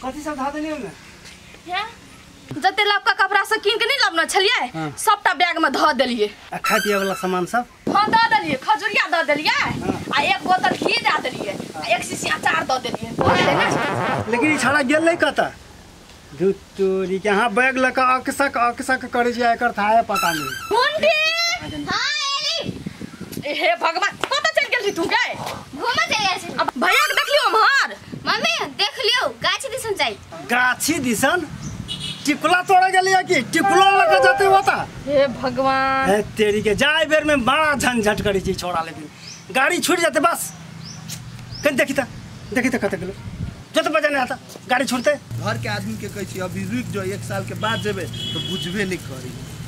कथी सब धा देलियै ओमे जते लबका कपड़ा से कीन के नहीं लबना छलिए सबटा बैग में ध देलिए आ खाय पिए वाला सामान सब हां द देलिए खजुरिया द देलिए आ एक बोतल घी द देलिए आ एक शीशी अचार द देलिए लेकिन ई छड़ा गेल नहीं कता धुतोरी के हां बैग लका अकसक करे छै एकर था है पता नहीं मुंडी हां एली हे भगवान कत चल गेल तू के घूमे चल गेल छी अब भैया के देखलियो हमर मम्मी देख लियो गाछी दिसन जाई गाछी दिसन टिकुला तोड़ गेलिया कि टिकुला लगा जाते होता हे भगवान हे तेरी के जाय बेर में बड़ा झंझट करी छी छोड़ा लेकिन गाड़ी छूट जाते बस कन देखी त कत गेलो जत बजाने आता गाड़ी छूटते घर के आदमी के कहै छी अभी रुक जो 1 साल के बाद जेबे तो बुझबे नहीं करी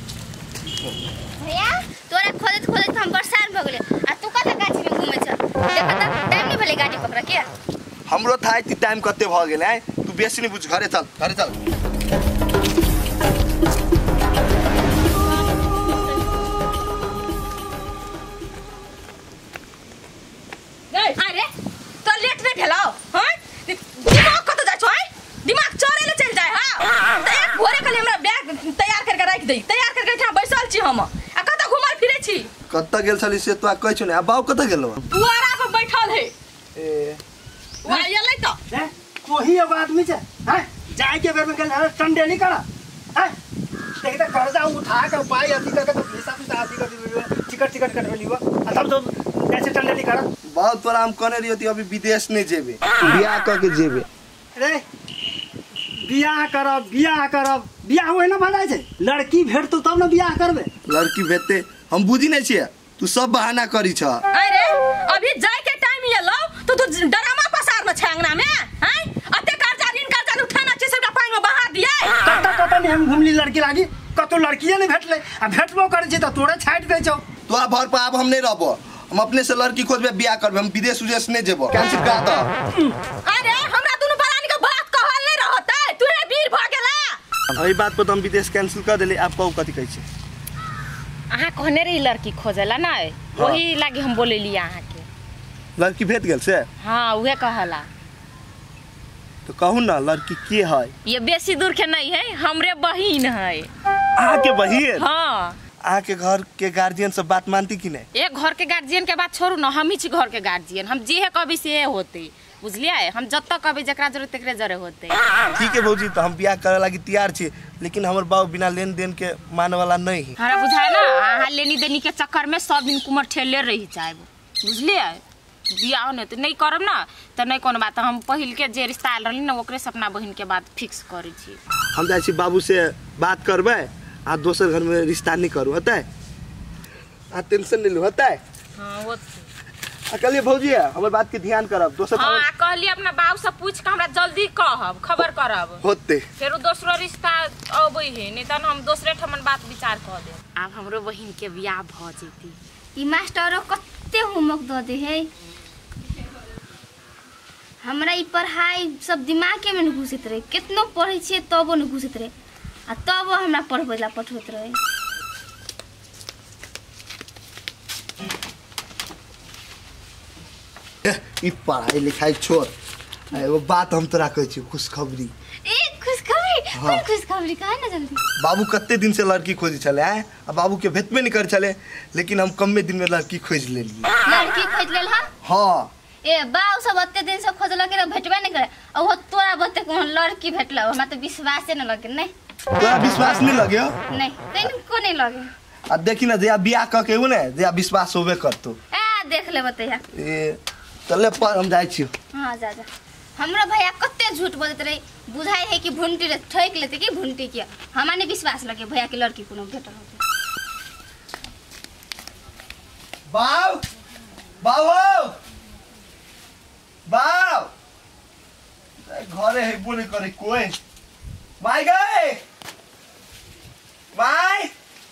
भैया तोरा खोदत हम परेशान भ गेले आ तू कत गाछी में घूमे छ देख त टाइम नहीं भेले गाड़ी पकड़ा के हमरो था इतनी टाइम कते भ गेले है तू बेसी नहीं बुझ घरे चल अरे तो लेट नहीं भेलाओ हां दिमाग कत जाय छ दिमाग चोरे ले चल जाय हां त एक भोरे कले हमरा बैग तैयार करके रख दे तैयार करके ठा बैसल छी हम आ कत घुमल फिरे छी कत गेल छली से तू कहै छ ने आ बाऊ कत गेलो दुआरा पे बैठल है ए वा येलै त कोही अब आदमी छ हैं जाय के बेर में गेल टंडे नहीं करा हैं देख त कर्जा उठा के पाई अथी करके तो हिसाब से आदि कर टिकट कट लियो आ तब तो कैसे टंडे नहीं करा बहुत तोरा हम कहने रहियो अभी विदेश नहीं जेबे बियाह क के जेबे अरे बियाह करब बियाह होय ना भला छै लड़की भेटतो तब ना बियाह करबे लड़की भेटते हम बुझी नहीं छिए तू सब बहाना करी छ अरे अभी जाय के टाइम ये लो तो तू ड्रामा पसार में छंगना में हैं अते कर्जा ऋण कर्जा उठाना छै सबटा पानी में बहा दिए कत नहीं हम घुमली लड़की लागी कतो लड़कीए नहीं भेटले आ भेटबो करे छै त तोरे छाट दे छौ तो आ भर पर अब हम नहीं रहबो हम अपने से लड़की खोजबे बियाह करबे हम विदेश उदेश नहीं जेबो कैंसिल कर द अरे हमरा दुनु बरानी के बात कहल नहीं रहतै तू रे वीर भ गेला एही बात पर तो हम विदेश कैंसिल कर देले आप कहू कथि कहै छै अहाँ कहने रही लड़की खोजेला ना वही लागी हम बोलेली अहाँ के लड़की भेट गेल से हाँ उहे कहला तो कहू ना लड़की के है ये बेसी दूर के नहीं है हमरे बहिन है अहाँ के बहिन हाँ अहाँ के घर के गार्जियन सब बात मानती कि नहीं एक घर के गार्जियन के बात छोड़ू ना हम ही छी घर के गार्जियन हम जे है कभी से होते बुझलिए हम जब तक कभी जकरा जरूरत तकरे जरे होते ठीक है भौजी तो हम बियाह करे लागी तैयार छी लेकिन हमर बाबू बिना लेन देन के माने वाला नहीं है हमरा बुझाय ना अहाँ लेनी देनी के चक्कर में सब दिन कुमर ठेले रही जाए बुझलिए बियाह नहीं करब ना तो नहीं कोनो बात हम पहिल के जे रिश्ता आयल रहली ना ओकरे से अपना बहिन के बात फिक्स करै छी हम जाय छी बाबू से बात करबे आ दोसर घर में रिश्ता नहीं करू होतै आ टेंशन नहीं लो होतै हां होतै अकलिए भौजी हमर बात के ध्यान करब दोसर हां कहली अपना बाबू से पूछ के हमरा जल्दी कहब खबर करब होतै फेर दोसरो रिश्ता अबै है नहीं त हम दोसरे ठमन बात विचार क देब आब हमरो बहिन के बियाह भ जेती ई मास्टरो कत्ते होमवर्क द दे है हमरा ई पढ़ाई सब दिमाग में न घुसत रहे कितनो पढ़ै छिए तबो न घुसत रहे आ तब हमरा पढ़बैला पठोत रहे ई पढ़ाई लिखाई छोड़ एगो बात हम तोरा कहै छी खुशखबरी ए खुशखबरी हाँ। खुशखबरी कहे ना जल्दी बाबू कत्ते दिन से लड़की खोजी छले हैं आ बाबू के भेटबे नहीं कर छले लेकिन हम कम्मे दिन में लड़की खोज लेलिए लड़की खोज लेल हां हां ए बाऊ सब अत्ते दिन से खोजल के भेटबे नहीं करे आ वो तोरा बते कोन लड़की भेटला हमरा तो विश्वास न लगे नहीं तोरा विश्वास नहीं लगे नहीं तैनको नहीं लगे आ देखी ना जे बियाह क के ने जे विश्वास होबे करतो ए देख ले बतैया ए चले पर हम जाय छी हां जा हमरा भैया कत्ते झूठ बोलत रही बुझाई है कि भुंटी रे ठोक लेते कि भुंटी के हमरा नहीं विश्वास लगे भैया की लड़की कोनो भेटल होते बाऊ बाऊ बाऊ घरे है बोले करे कोई भाई गए भाई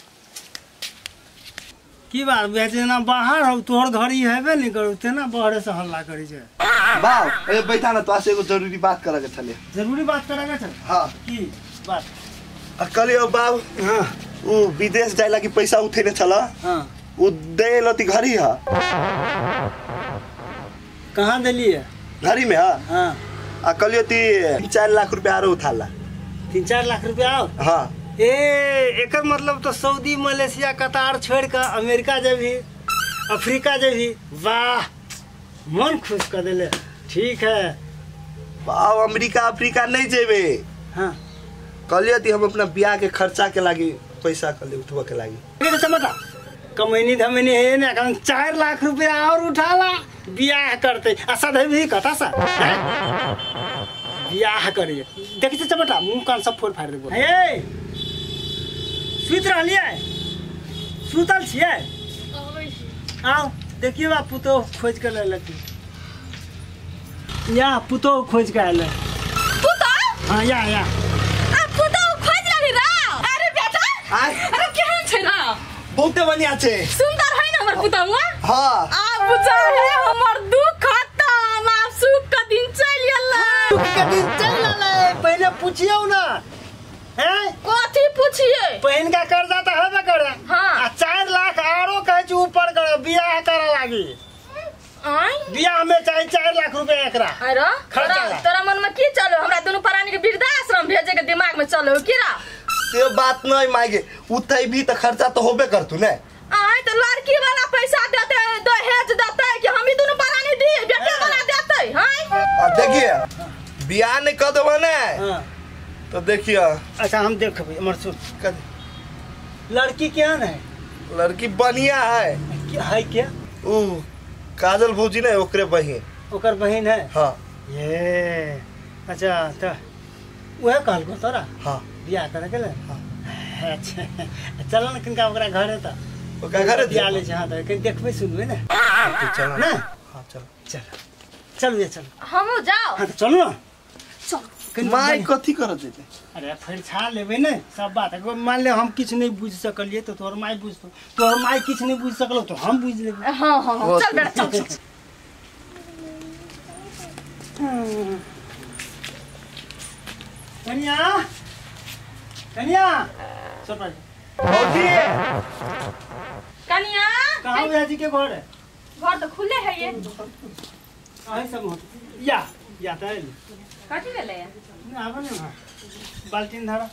की बात बेचे ना बाहर हो तोहर घरी हेबे नहीं करू तेना बाहर से हल्ला करी छै बाऊ ए बैठा ना तो एगो जरूरी बात करे के छले जरूरी बात करेगा छै हां की बात अकलियो बाऊ हां वो विदेश जाय लागी पैसा उठेने छला हां वो दे लती घरी है कहां देलिए घरी में हां हां आ कहलियो ती 4 लाख रुपया आरो उठाला 3-4 लाख रुपया आओ। हाँ ए एकर मतलब तो सऊदी मलेशिया कतार छोड़ कर अमेरिका जेबी अफ्रीका जेबी। वाह मन खुश कर दिले। ठीक है। अब अमेरिका अफ्रीका नहीं जेबे। हाँ कहलियो ती हम अपना ब्याह के खर्चा के लागी पैसा कहलियो उठवा के लागी। ये समझा कमैनी धमैनी है ना 4 लाख रुपया और उठाला ब्याह करते असद भी कथा सा ब्याह करिए। देखी तो चमटा मुंह कान सब फोड़ फाड़ दे। हे सुत रहलिए सुतल छिए आओ देखिए बा पुतो खोज के ले लती या पुतो खोज के आले। पुतो हां या आ पुतो खोज रही रा। अरे बेटा अरे केहन छै रा? बहुते बढ़िया छे सुंदर है ना हमर पुतवा। हाँ आ बुझा है हमर दुख खत्म आप सुख का दिन चल गेला। के दिन चल ले पहले पूछियो ना हैं कथी पूछिए? बहन का कर्जा तो हेबे करे। हाँ। 4 लाख आरो कहे छी ऊपर करे बियाह करे लागी। आई बियाह में चाहे 4 लाख रुपया एकरा। अरे खर्चा तोरा मन में की चलो? हमरा दोनों प्राणी के वृद्धाश्रम भेजे के दिमाग में चलो कीरा? से बात नहीं मांगे उतई भी तो खर्चा तो होबे करतू ने। आई तो लड़की वाला पैसा देते दहेज देते कि हम ही दोनों प्राणी दी बेटे वाला देते हैं? अब देखिए बियाह नहीं कर देबो ने हां तो देखिए। अच्छा हम देखबे हमर सुन लड़की क्या है? लड़की बढ़िया है। है क्या? ऊ काजल भौजी ने ओकरे बहिन। ओकर बहन है। हाँ ये अच्छा तो वह कहल को तोरा हाँ बियाह करे के ले। हाँ। अच्छा चलो ना किनका ओकरा घर है तो ओकरा घर बियाह ले हां तो कहीं देखबे सुनबे ना। चलो ना हाँ चलो चल ये चल। हम जाओ। हां तो चलो ना चल माई कथी करत जेते? अरे फिर छा लेबे ने सब बात है। मान ले हम किछ नहीं बुझ सकलिए तो तोर माई बुझतो तोर माई किछ नहीं बुझ सकलो तो हम बुझ लेबे। हां हां चल बेटा चल। कन्या कन्या चल पर भौजी कन्या कहां भैया जी के घर है? घर तो खुले है ये। आई सब हो या तो कथी भेले? आबे ना बाल्टीन धरा।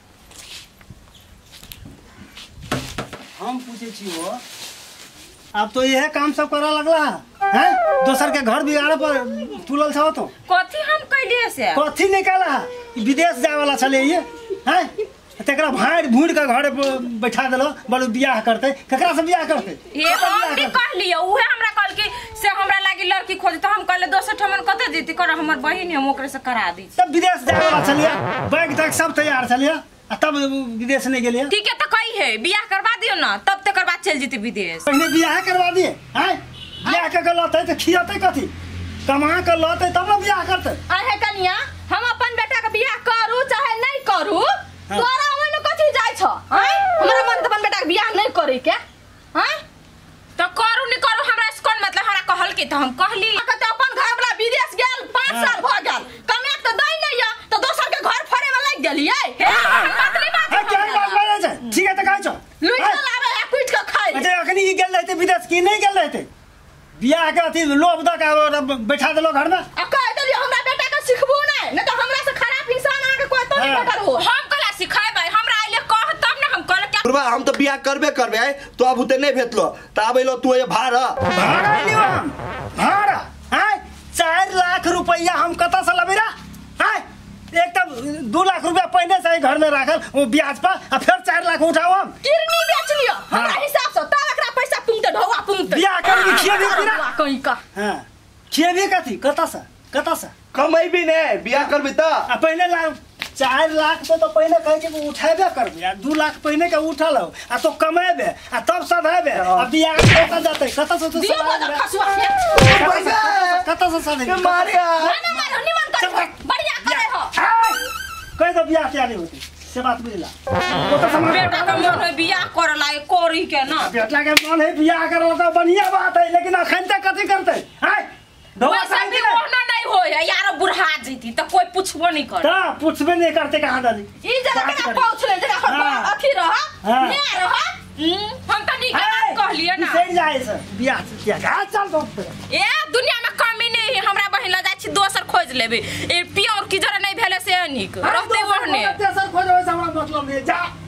हम पूछे छी वो अब तो यह काम सब करा लगला है दोसर के घर बिगाड़े पर तुलल छो तो कथी हम कइले से? कथी निकाला विदेश जाए वाला चले ये हैं तेकरा भाड़ भूड़ के घर बैठा देलो बोलो बियाह करते केकरा से बियाह करते? ये हम भी कह लियो उहे हमरा कहल कि से हमरा लागी लड़की खोज तो हम कहले दोसर ठमन कते जीती कर हमर बहिन हम ओकरे से करा दी। तब विदेश जाए वाला चलिए बैग तक सब तैयार चलिए तब विदेश नहीं गेलिए। ठीक है तो कही है बियाह करवा दियो ना तब तक बाद चल जीती विदेश। पहले बियाह करवा दिए हैं बियाह के लते तो खियाते कथी कमा के लते तब ना बियाह करते। अरे कन्या हम अपन बेटा के बियाह करू चाहे नहीं करू तोरा ओइ में कथी जाय छ? हैं हमरा मन त अपन बेटा के बियाह नहीं करे के हैं तो करू नहीं करू हमरा से कोन मतलब? हमरा कहल के तो हम कहली कहते अपन घर वाला विदेश गेल 5 साल भ गेल कमे तो दई नहीं या तो दोसर के घर फरे में लग गेलिए। हे मतली बात है क्या बात बाजे छै? ठीक है तो कहै छ लुट के लावे या कुट के खाई। अच्छा अखनी ई गेल रहते विदेश की नहीं गेल रहते बियाह के अथी लोभ द के बैठा देलो घर में। आ कह देलियो हमरा बेटा के सिखबो नहीं तो हमरा से खराब इंसान आके कोई तो नहीं बेटा हो। हम कला सिखाएबै हमरा आइले कह तब ना हम कहल के बुढ़वा हम तो बियाह करबे करबे तो अब उते नहीं भेटलो तो आबेलो तू ये भाड़ा लियो हम भाड़ा हैं 4 लाख रुपया हम कता से लबेरा हैं एक तब 2 लाख रुपया पहले से घर में रखल वो ब्याज पर और फिर 4 लाख उठाओ हम किरनी बेच लियो हमरा हिसाब से तब एकरा पैसा पुंगते ढौआ पुंगते बियाह कर के खिए भी ढौआ कहीं का। हां खिए भी कथी कता से कमाई भी नहीं बियाह करबे तो पहले 4 लाख तो पहले कहे के उठाबे करबे 2 लाख पहले के उठा लो आ तो कमेबे आ तब सधाबे आ बियाह कता जाते कता से तो दियो बदल खसुआ कता से सधे मारिया ना मारो निमन कर बढ़िया करे हो कह दो बियाह क्या नहीं होती से बात बुझला वो तो समझ बेटा का मन है बियाह करला कोरी के ना बेटा के मन है बियाह करला तो बढ़िया बात है लेकिन अखन तक कथी करते हैं वैसे भी ओहना नहीं हो यार बुढ़ा जीती तो कोई पूछबो नहीं कर ता पूछबे नहीं करते कहां डाली ई जगह के पहुंच ले जगह पर अथी रहा ने रहा हम तो नहीं कह लिया ना सही जाए से बियाह से क्या चल दो ए दुनिया में कमी नहीं हमरा बहिन ला जाय छी दोसर खोज लेबे ए पिया और की जरा नहीं भेले से निक रहते ओहने तेसर खोजो हमरा मतलब नहीं जा